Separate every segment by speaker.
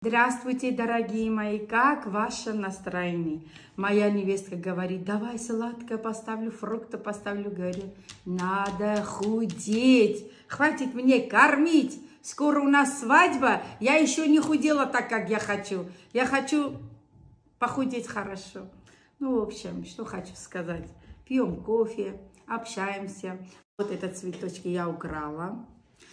Speaker 1: Здравствуйте, дорогие мои, как ваше настроение? Моя невестка говорит, давай сладкое поставлю, фрукты поставлю. Говорю, надо худеть, хватит мне кормить. Скоро у нас свадьба, я еще не худела так, как я хочу. Я хочу похудеть хорошо. Ну, в общем, что хочу сказать. Пьем кофе, общаемся. Вот этот цветочки я украла.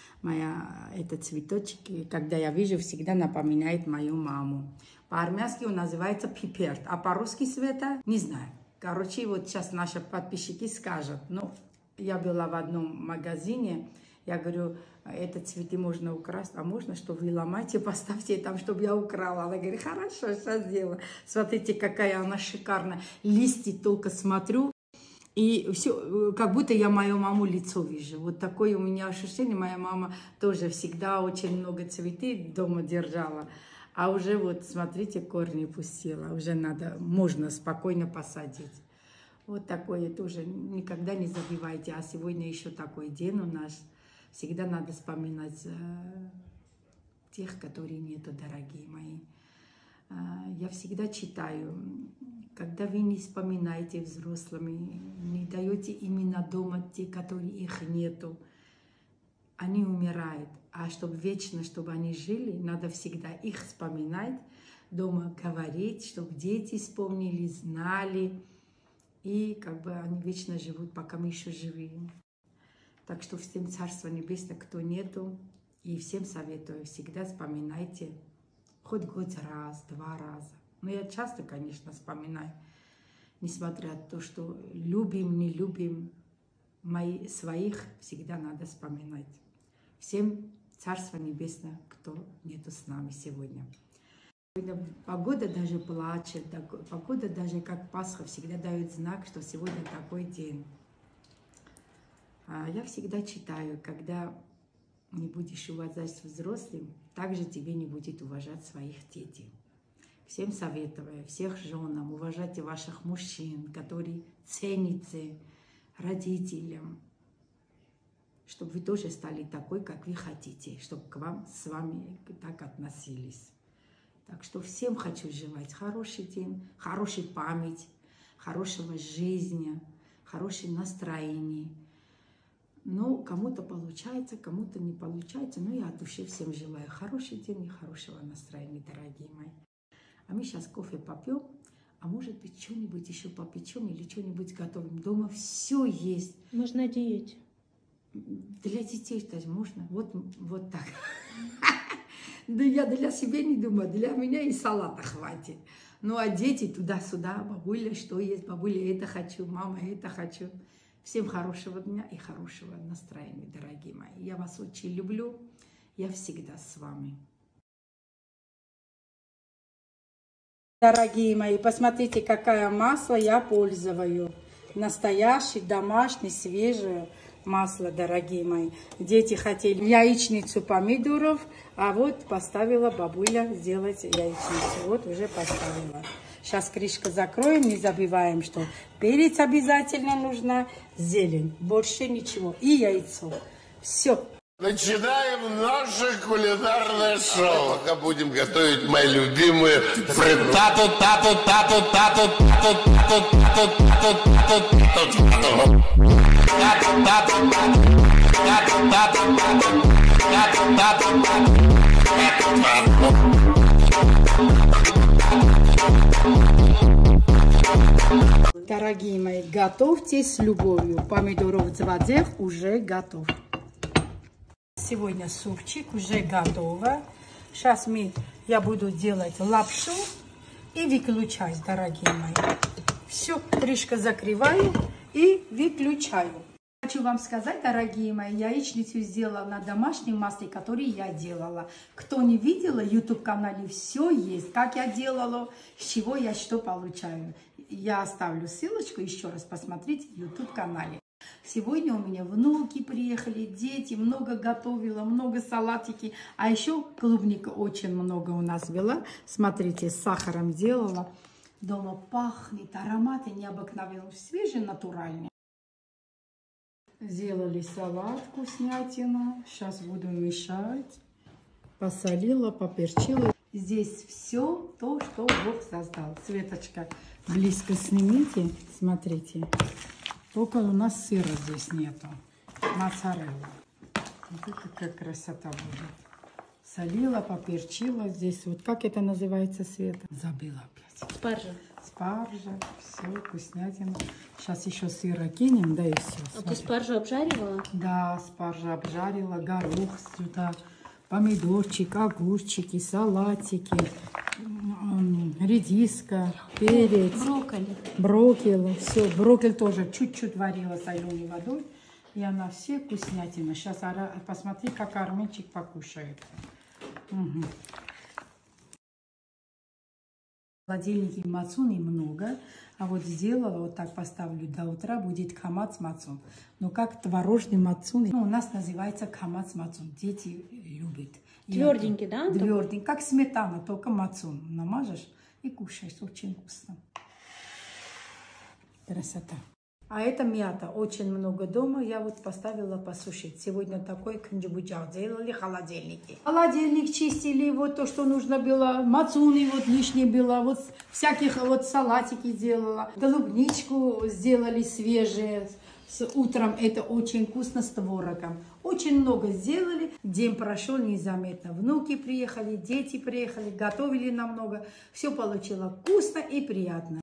Speaker 1: Это цветочки, когда я вижу, всегда напоминает мою маму. По-армянски он называется пиперт, а по-русски, Света, не знаю. Короче, вот сейчас наши подписчики скажут. Ну, я была в одном магазине, я говорю, это цветы можно украсть, а можно, что вы ломаете, поставьте там, чтобы я украла. Она говорит, хорошо, сейчас сделаю. Смотрите, какая она шикарная. Листья только смотрю. И все, как будто я мою маму лицо вижу. Вот такое у меня ощущение. Моя мама тоже всегда очень много цветов дома держала. А уже вот, смотрите, корни пустила. Уже можно спокойно посадить. Вот такое тоже никогда не забивайте. А сегодня еще такой день у нас. Всегда надо вспоминать тех, которые нету, дорогие мои. Я всегда читаю, когда вы не вспоминаете взрослыми, не даете именно дома те, которые их нету, они умирают. А чтобы вечно, чтобы они жили, надо всегда их вспоминать, дома говорить, чтобы дети вспомнили, знали. И как бы они вечно живут, пока мы еще живы. Так что всем Царство Небесное, кто нету, и всем советую, всегда вспоминайте. Хоть год раз, 2 раза. Но я часто, конечно, вспоминаю, несмотря на то, что любим, не любим, своих всегда надо вспоминать. Всем Царство Небесное, кто нету с нами сегодня. Погода даже плачет, погода даже как Пасха всегда дает знак, что сегодня такой день. Я всегда читаю, когда не будешь уважать взрослым, также тебе не будет уважать своих детей. Всем советую, всех женам, уважайте ваших мужчин, которые цените родителям, чтобы вы тоже стали такой, как вы хотите, чтобы с вами так относились. Так что всем хочу желать хороший день, хорошей памяти, хорошего жизни, хорошего настроения. Ну, кому-то получается, кому-то не получается. Но я от души всем желаю хороший день и хорошего настроения, дорогие мои. А мы сейчас кофе попьем, а может быть, что-нибудь еще попечем или что-нибудь готовим. Дома все есть.
Speaker 2: Можно диете.
Speaker 1: Для детей тоже можно. Вот так. Да я для себя не думаю, для меня и салата хватит. Ну, а дети туда-сюда, бабуля, что есть, бабуля, это хочу, мама, это хочу. Всем хорошего дня и хорошего настроения, дорогие мои. Я вас очень люблю. Я всегда с вами. Дорогие мои, посмотрите, какое масло я пользую. Настоящее, домашнее, свежее масло, дорогие мои. Дети хотели яичницу помидоров, а вот поставила бабуля сделать яичницу. Вот уже поставила. Сейчас крышку закроем, не забываем, что перец обязательно нужна, зелень, больше ничего, и яйцо. Все.
Speaker 3: Начинаем наше кулинарное шоу. Пока будем готовить мои любимые фриттату, тату, тату, тату, тату, тату, тату, тату, тату,
Speaker 1: Дорогие мои, готовьте с любовью. Помидоров дзвадзев уже готов. Сегодня супчик уже готово. Сейчас я буду делать лапшу и выключать, дорогие мои. Все, крышку закрываю и выключаю. Хочу вам сказать, дорогие мои, яичницу сделала на домашнем масле, которое я делала. Кто не видела, в YouTube-канале все есть, как я делала, с чего я что получаю. Я оставлю ссылочку, еще раз посмотрите в YouTube-канале. Сегодня у меня внуки приехали, дети, много готовила, много салатики. А еще клубника очень много у нас была. Смотрите, с сахаром делала. Дома пахнет, ароматы необыкновенные, свежие, натуральные. Сделали салат, вкуснятина. Сейчас буду мешать. Посолила, поперчила. Здесь все то, что Бог создал. Светочка, близко снимите, смотрите. Только у нас сыра здесь нету. Моцарелла. Вот какая красота будет. Солила, поперчила здесь. Вот как это называется, Света? Забыла опять.
Speaker 2: Спаржа.
Speaker 1: Спаржа, все, вкуснятина. Сейчас еще сыра кинем, да и все.
Speaker 2: А ты спаржу обжаривала?
Speaker 1: Да, спаржа обжарила, горох сюда, помидорчик, огурчики, салатики, редиска, перец.
Speaker 2: Брокколи.
Speaker 1: Брокколи, все. Брокколи тоже чуть-чуть варила соленой водой. И она все вкуснятина. Сейчас посмотри, как Арменчик покушает. Угу. В холодильнике мацуны много, а вот сделала, вот так поставлю до утра, будет камац мацун. Но как творожный мацун, ну, у нас называется камац мацун. Дети любят.
Speaker 2: Тверденький, да?
Speaker 1: Тверденький, как сметана, только мацун. Намажешь и кушаешь, очень вкусно. Красота. А это мята, очень много дома. Я вот поставила посушить. Сегодня такой кунжубуджал делали холодильники. Холодильник чистили, вот то, что нужно было. Мацуны вот лишнее было. Вот всяких вот салатики делала. Голубничку сделали свежие. С утром это очень вкусно с творогом. Очень много сделали. День прошел незаметно. Внуки приехали, дети приехали, готовили намного. Все получилось вкусно и приятно.